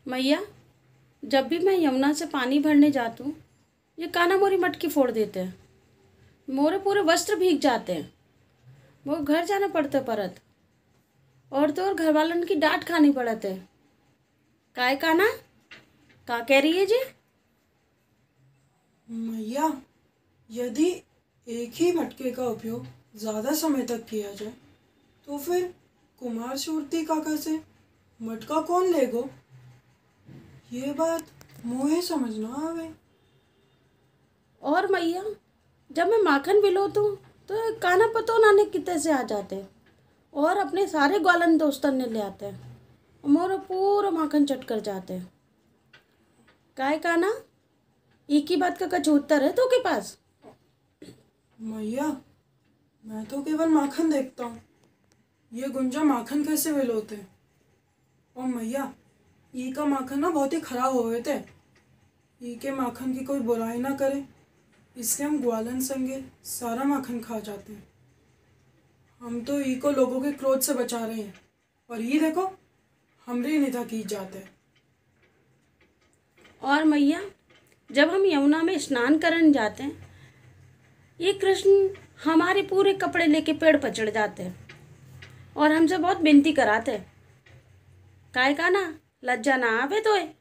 मैया, जब भी मैं यमुना से पानी भरने जाती हूँ, ये काना मोरी मटकी फोड़ देते हैं। मोरे पूरे वस्त्र भीग जाते हैं। वो घर जाना पड़ता है परत। और तो और घर वालन की डांट खानी पड़त है। काय काना, का कह रही है जी? मैया, यदि एक ही मटके का उपयोग ज़्यादा समय तक किया जाए तो फिर कुमार सुरती काका से मटका कौन लेगो? ये बात मोहे समझ ना आवे। और मैया, जब मैं माखन बिलोतूँ तो काना पतो नाने कितने से आ जाते हैं और अपने सारे ग्वालन दोस्तन ने ले आते हैं और मोरा पूरा माखन चट कर जाते हैं। काय काना, एक ही बात का कछ उत्तर है तो के पास? मैया, मैं तो केवल माखन देखता हूँ। ये गुंजा माखन कैसे विलोते? और मैया, ई का माखन ना बहुत ही खराब हो गए थे। ई के माखन की कोई बुराई ना करे, इसलिए हम ग्वालन संगे सारा माखन खा जाते हैं। हम तो ई को लोगों के क्रोध से बचा रहे हैं और ये देखो, हमरे निधा की जाते हैं। और मैया, जब हम यमुना में स्नान करने जाते हैं, ये कृष्ण हमारे पूरे कपड़े लेके पेड़ पर चढ़ जाते हैं और हमसे बहुत विनती कराते हैं। काय काना, लज्जा ना आवे तो है?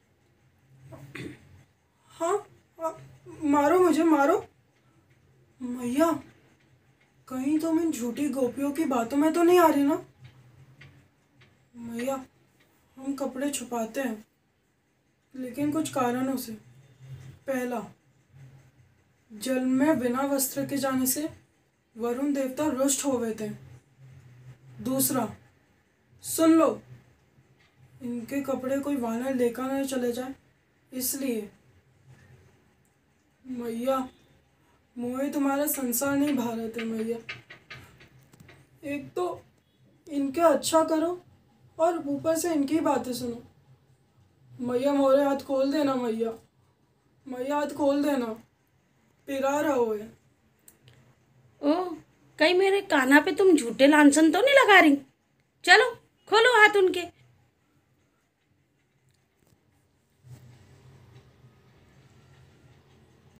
हाँ, हाँ, मारो मुझे मारो। मैया, कहीं तुम इन झूठी गोपियों की बातों में तो नहीं आ रही ना? मैया, हम कपड़े छुपाते हैं, लेकिन कुछ कारणों से। पहला, जल में बिना वस्त्र के जाने से वरुण देवता रुष्ट हो गए थे। दूसरा, सुन लो, इनके कपड़े कोई वानर लेकर न चले जाए, इसलिए। मैया, मोहे तुम्हारा संसार नहीं भारत है मैया। एक तो इनके अच्छा करो और ऊपर से इनकी बातें सुनो। मैया, मोरे हाथ खोल देना मैया। मैया, हाथ खोल देना, पिरा रहो है। ओ, कहीं मेरे कान्हा पे तुम झूठे लांछन तो नहीं लगा रही? चलो खोलो हाथ उनके,